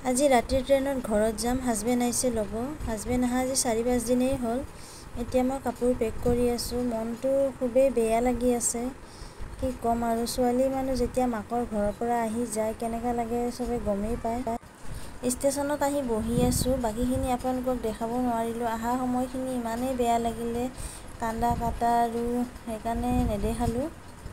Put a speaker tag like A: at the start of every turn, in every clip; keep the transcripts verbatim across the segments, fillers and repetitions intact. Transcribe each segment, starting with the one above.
A: আজি ৰাতিৰ ট্ৰেইনত ঘৰত যাম। হাজবেণ্ড আহিছে ল'ব। হাজবেণ্ড অহা আজি চাৰি পাঁচ দিনেই হ'ল। এতিয়া মই কাপোৰ পেক কৰি আছোঁ। মনটো খুবেই বেয়া লাগি আছে। কি ক'ম আৰু, ছোৱালী মানুহ যেতিয়া মাকৰ ঘৰৰ পৰা আহি যায় কেনেকুৱা লাগে চবে গমেই পায়। ষ্টেচনত আহি বহি আছোঁ। বাকীখিনি আপোনালোকক দেখাব নোৱাৰিলোঁ। অহা সময়খিনি ইমানেই বেয়া লাগিলে, কান্দা কাটা, আৰু সেইকাৰণে নেদেখালোঁ।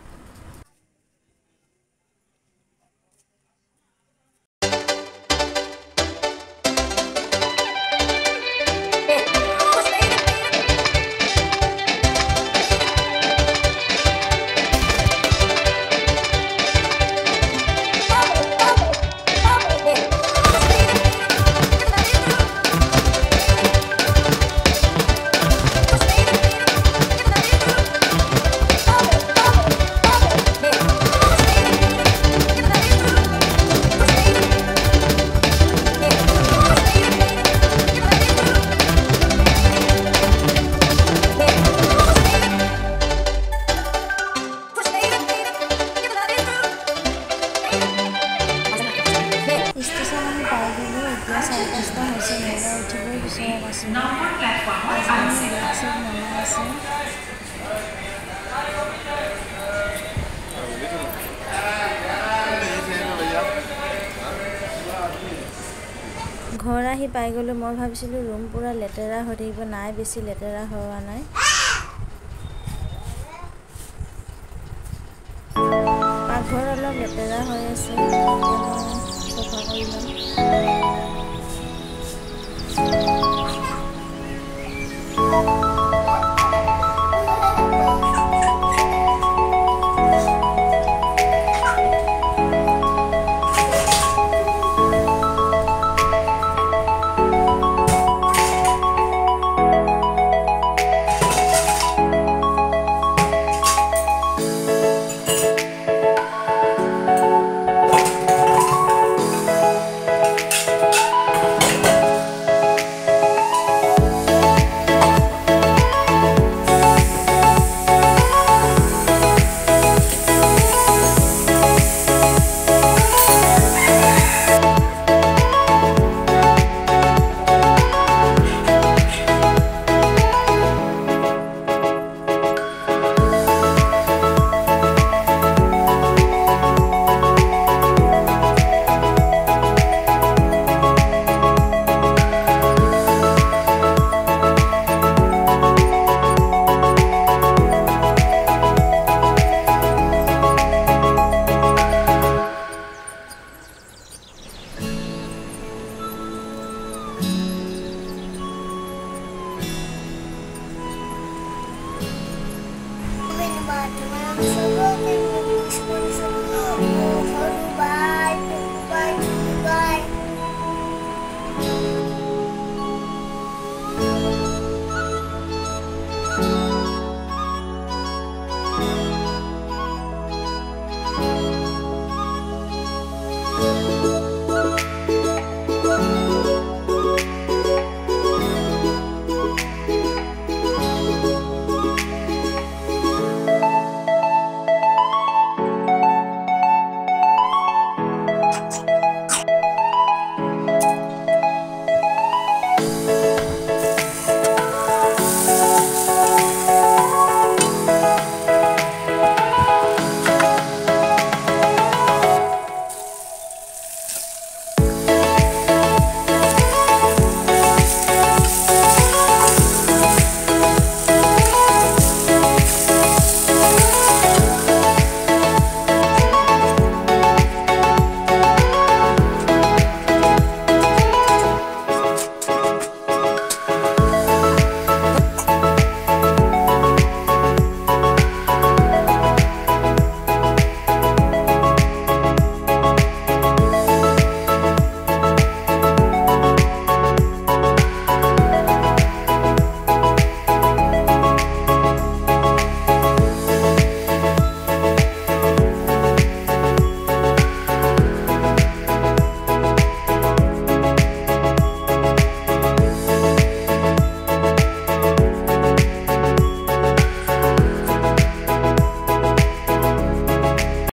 A: ষ্টেচন আহি পাই গ'লোঁ। এতিয়া চাৰে পাঁচটা হৈছে। মহিলা উঠিবই বিচৰা নাছিলোঁ। হাজবেণ্ডে বেগ চেগ নমাই আছে। ঘৰ আহি পাই গ'লোঁ। মই ভাবিছিলোঁ ৰুম পূৰা লেতেৰা হৈ থাকিব, নাই বেছি লেতেৰা হোৱা নাই। পাকঘৰ অলপ লেতেৰা হৈ আছে, এতিয়া মই চাফা কৰি ল'ম।